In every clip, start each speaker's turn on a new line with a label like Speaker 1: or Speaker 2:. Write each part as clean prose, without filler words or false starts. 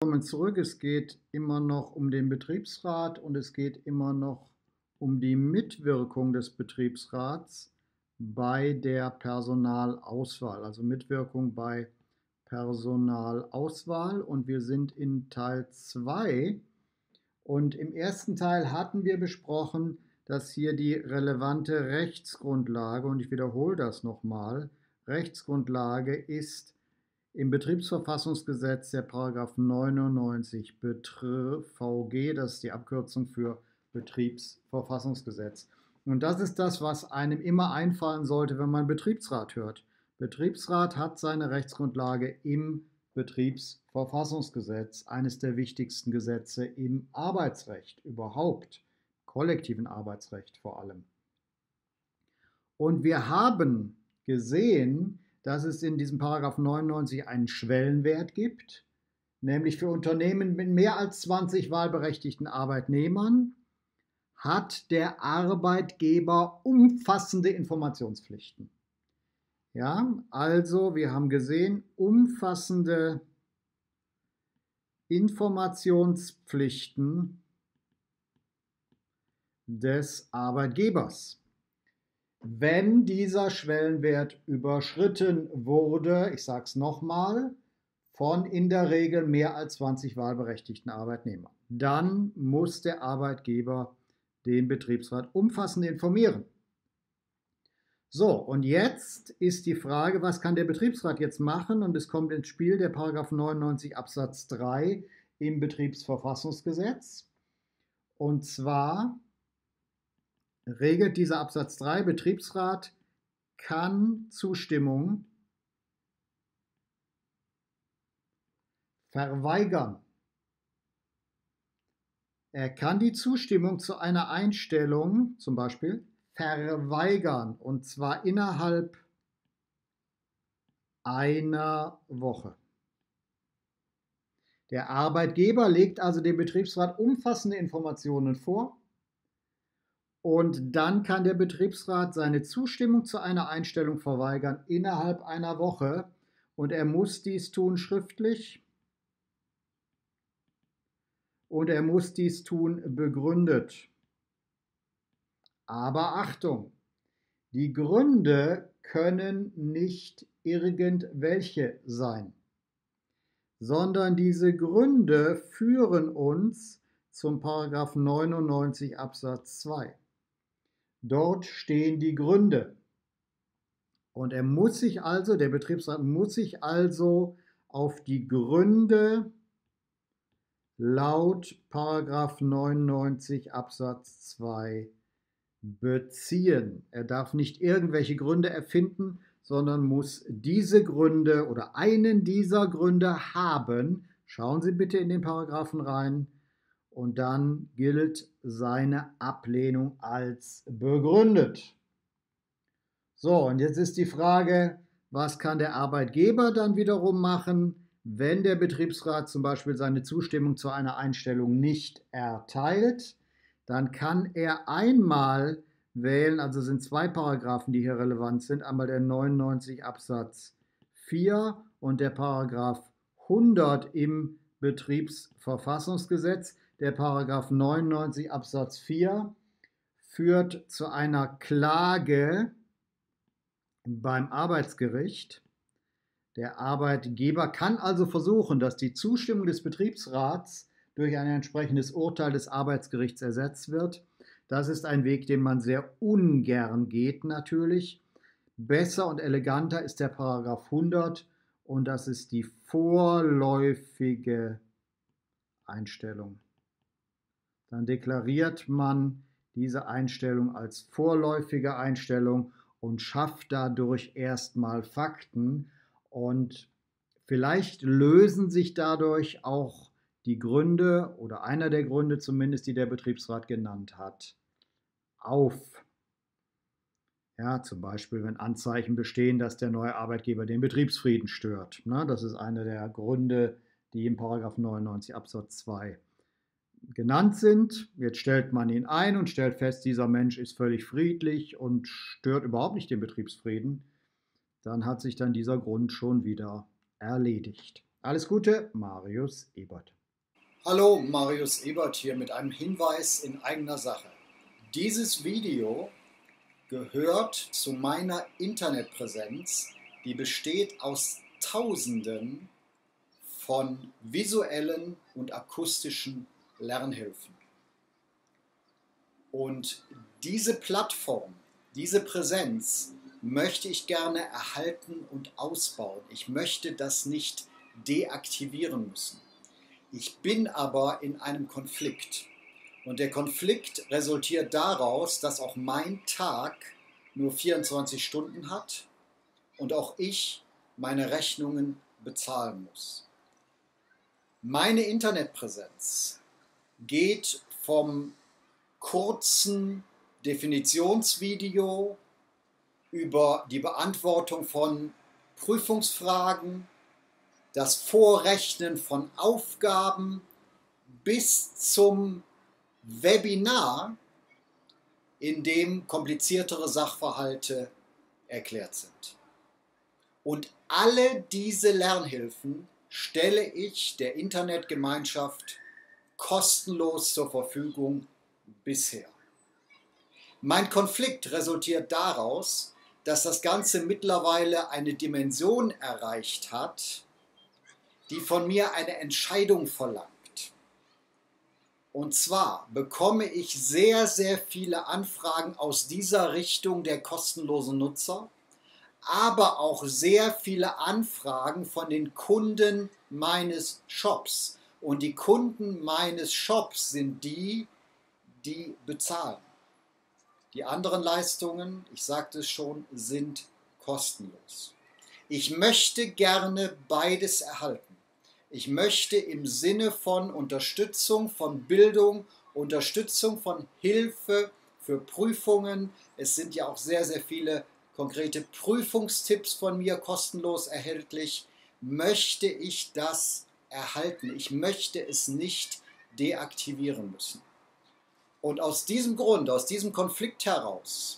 Speaker 1: Kommen zurück. Es geht immer noch um den Betriebsrat und es geht immer noch um die Mitwirkung des Betriebsrats bei der Personalauswahl, also Mitwirkung bei Personalauswahl. Und wir sind in Teil 2 und im ersten Teil hatten wir besprochen, dass hier die relevante Rechtsgrundlage, und ich wiederhole das nochmal, Rechtsgrundlage ist im Betriebsverfassungsgesetz der Paragraph 99 VG, das ist die Abkürzung für Betriebsverfassungsgesetz. Und das ist das, was einem immer einfallen sollte, wenn man Betriebsrat hört. Betriebsrat hat seine Rechtsgrundlage im Betriebsverfassungsgesetz, eines der wichtigsten Gesetze im Arbeitsrecht überhaupt, kollektiven Arbeitsrecht vor allem. Und wir haben gesehen, dass es in diesem Paragraph 99 einen Schwellenwert gibt, nämlich für Unternehmen mit mehr als 20 wahlberechtigten Arbeitnehmern hat der Arbeitgeber umfassende Informationspflichten. Ja, also wir haben gesehen, umfassende Informationspflichten des Arbeitgebers. Wenn dieser Schwellenwert überschritten wurde, ich sage es nochmal, von in der Regel mehr als 20 wahlberechtigten Arbeitnehmern, dann muss der Arbeitgeber den Betriebsrat umfassend informieren. So, und jetzt ist die Frage, was kann der Betriebsrat jetzt machen? Und es kommt ins Spiel der Paragraph 99 Absatz 3 im Betriebsverfassungsgesetz. Und zwar regelt dieser Absatz 3, Betriebsrat kann Zustimmung verweigern. Er kann die Zustimmung zu einer Einstellung zum Beispiel verweigern, und zwar innerhalb einer Woche. Der Arbeitgeber legt also dem Betriebsrat umfassende Informationen vor und dann kann der Betriebsrat seine Zustimmung zu einer Einstellung verweigern innerhalb einer Woche und er muss dies tun schriftlich und er muss dies tun begründet. Aber Achtung, die Gründe können nicht irgendwelche sein, sondern diese Gründe führen uns zum Paragraph 99 Absatz 2. Dort stehen die Gründe. Und er muss sich also, der Betriebsrat muss sich also auf die Gründe laut Paragraph 99 Absatz 2 beziehen. Er darf nicht irgendwelche Gründe erfinden, sondern muss diese Gründe oder einen dieser Gründe haben. Schauen Sie bitte in den Paragraphen rein und dann gilt seine Ablehnung als begründet. So, und jetzt ist die Frage, was kann der Arbeitgeber dann wiederum machen, wenn der Betriebsrat zum Beispiel seine Zustimmung zu einer Einstellung nicht erteilt? Dann kann er einmal wählen, also sind zwei Paragraphen, die hier relevant sind, einmal der 99 Absatz 4 und der Paragraph 100 im Betriebsverfassungsgesetz. Der Paragraph 99 Absatz 4 führt zu einer Klage beim Arbeitsgericht. Der Arbeitgeber kann also versuchen, dass die Zustimmung des Betriebsrats durch ein entsprechendes Urteil des Arbeitsgerichts ersetzt wird. Das ist ein Weg, den man sehr ungern geht natürlich. Besser und eleganter ist der Paragraph 100 und das ist die vorläufige Einstellung. Dann deklariert man diese Einstellung als vorläufige Einstellung und schafft dadurch erstmal Fakten und vielleicht lösen sich dadurch auch die Gründe oder einer der Gründe zumindest, die der Betriebsrat genannt hat, auf. Ja, zum Beispiel, wenn Anzeichen bestehen, dass der neue Arbeitgeber den Betriebsfrieden stört. Das ist einer der Gründe, die im Paragraph 99 Absatz 2 genannt sind. Jetzt stellt man ihn ein und stellt fest, dieser Mensch ist völlig friedlich und stört überhaupt nicht den Betriebsfrieden. Dann hat sich dann dieser Grund schon wieder erledigt. Alles Gute, Marius Ebert.
Speaker 2: Hallo, Marius Ebert hier mit einem Hinweis in eigener Sache. Dieses Video gehört zu meiner Internetpräsenz, die besteht aus Tausenden von visuellen und akustischen Lernhilfen. Und diese Plattform, diese Präsenz möchte ich gerne erhalten und ausbauen. Ich möchte das nicht deaktivieren müssen. Ich bin aber in einem Konflikt. Und der Konflikt resultiert daraus, dass auch mein Tag nur 24 Stunden hat und auch ich meine Rechnungen bezahlen muss. Meine Internetpräsenz geht vom kurzen Definitionsvideo über die Beantwortung von Prüfungsfragen, das Vorrechnen von Aufgaben bis zum Webinar, in dem kompliziertere Sachverhalte erklärt sind. Und alle diese Lernhilfen stelle ich der Internetgemeinschaft kostenlos zur Verfügung bisher. Mein Konflikt resultiert daraus, dass das Ganze mittlerweile eine Dimension erreicht hat, die von mir eine Entscheidung verlangt. Und zwar bekomme ich sehr, sehr viele Anfragen aus dieser Richtung der kostenlosen Nutzer, aber auch sehr viele Anfragen von den Kunden meines Shops. Und die Kunden meines Shops sind die, die bezahlen. Die anderen Leistungen, ich sagte es schon, sind kostenlos. Ich möchte gerne beides erhalten. Ich möchte im Sinne von Unterstützung, von Bildung, Unterstützung von Hilfe für Prüfungen. Es sind ja auch sehr, sehr viele konkrete Prüfungstipps von mir kostenlos erhältlich. Möchte ich das erhalten? Ich möchte es nicht deaktivieren müssen. Und aus diesem Grund, aus diesem Konflikt heraus,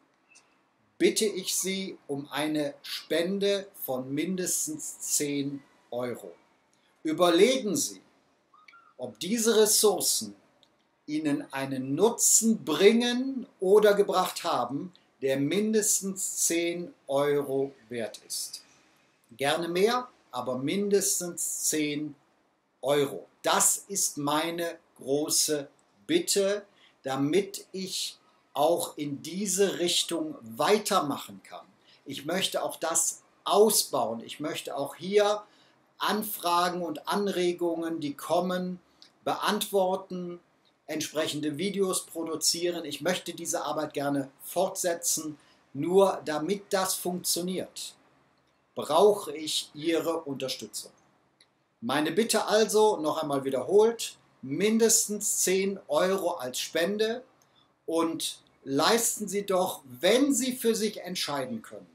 Speaker 2: bitte ich Sie um eine Spende von mindestens 10 Euro. Überlegen Sie, ob diese Ressourcen Ihnen einen Nutzen bringen oder gebracht haben, der mindestens 10 Euro wert ist. Gerne mehr, aber mindestens 10 Euro. Das ist meine große Bitte, damit ich auch in diese Richtung weitermachen kann. Ich möchte auch das ausbauen. Ich möchte auch hier Anfragen und Anregungen, die kommen, beantworten, entsprechende Videos produzieren. Ich möchte diese Arbeit gerne fortsetzen. Nur damit das funktioniert, brauche ich Ihre Unterstützung. Meine Bitte also, noch einmal wiederholt, mindestens 10 Euro als Spende und leisten Sie doch, wenn Sie für sich entscheiden können,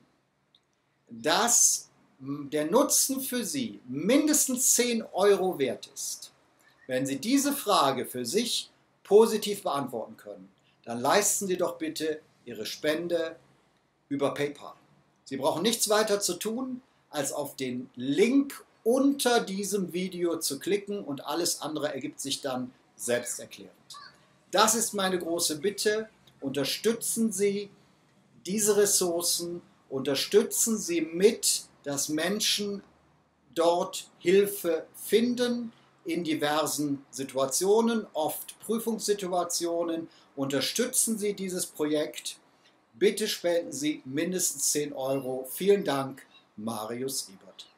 Speaker 2: dass der Nutzen für Sie mindestens 10 Euro wert ist. Wenn Sie diese Frage für sich positiv beantworten können, dann leisten Sie doch bitte Ihre Spende über PayPal. Sie brauchen nichts weiter zu tun, als auf den Link unter diesem Video zu klicken und alles andere ergibt sich dann selbsterklärend. Das ist meine große Bitte. Unterstützen Sie diese Ressourcen, unterstützen Sie mit, dass Menschen dort Hilfe finden in diversen Situationen, oft Prüfungssituationen. Unterstützen Sie dieses Projekt. Bitte spenden Sie mindestens 10 Euro. Vielen Dank, Marius Ebert.